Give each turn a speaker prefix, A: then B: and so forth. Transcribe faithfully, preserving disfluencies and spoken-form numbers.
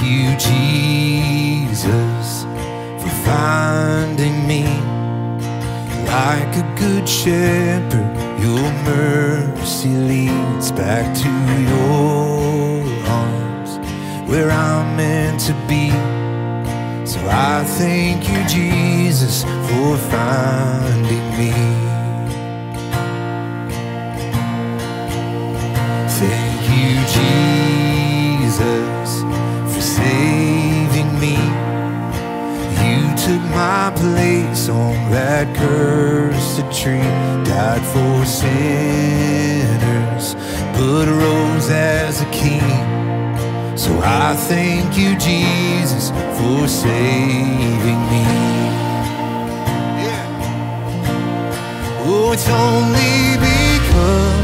A: you, Jesus, for finding me. Like a good shepherd, your mercy leads back to your arms, where I'm meant to be. So I thank you, Jesus, for finding me. Thank you, Jesus, for saving me. You took my place on that cursed tree, died for sinners, but rose as a king. So I thank you, Jesus, for saving me. Yeah. Oh, it's only because